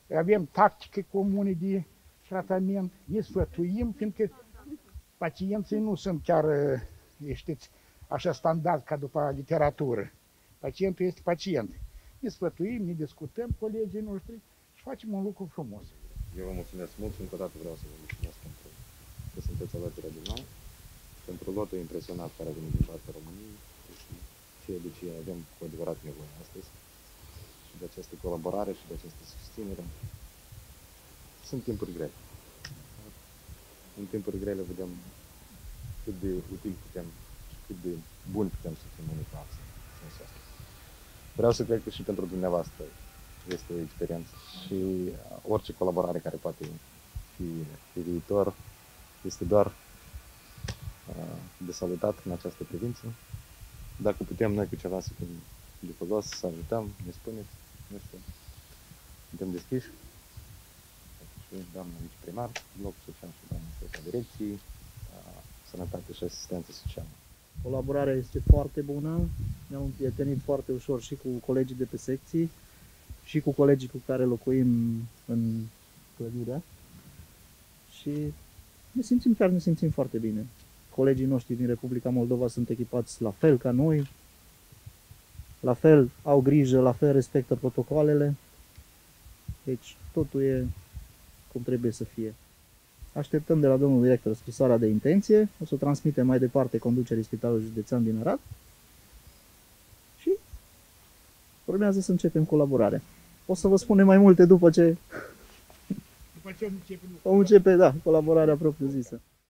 avem tactică comune de tratament, ne sfătuim, fiindcă pacienții nu sunt chiar, știți, așa standard ca după literatură. Pacientul este pacient. Ne sfătuim, ne discutăm colegii noștri și facem un lucru frumos. Eu vă mulțumesc mult și încă o dată vreau să vă mulțumesc pentru că sunteți alături de noi, pentru lotul impresionat care a venit din partea României și ceea de ce avem cu adevărat nevoie astăzi și de această colaborare și de această susținere. Sunt timpuri grele. În timpuri grele vedem cât de util putem și cât de bun putem să fim unii cu alții. Vreau să cred că și pentru dumneavoastră este o experiență și orice colaborare care poate fi pe viitor este doar de salutat în această privință. Dacă putem noi cu ceva să fim de folos, să ajutăm, ne spuneți, nu știu, suntem deschiși. Și doamna viceprimar, blocul social și doamna șefa direcției, sănătate și asistență socială. Colaborarea este foarte bună, ne-am împrietenit foarte ușor și cu colegii de pe secții și cu colegii cu care locuim în clădirea și ne simțim foarte bine. Colegii noștri din Republica Moldova sunt echipați la fel ca noi, la fel au grijă, la fel respectă protocoalele, deci totul e cum trebuie să fie. Așteptăm de la domnul director scrisoarea de intenție, o să o transmitem mai departe conducerii Spitalului Județean din Arad și urmează să începem colaborarea. O să vă spunem mai multe după ce După ce vom începe, da, colaborarea propriu-zisă.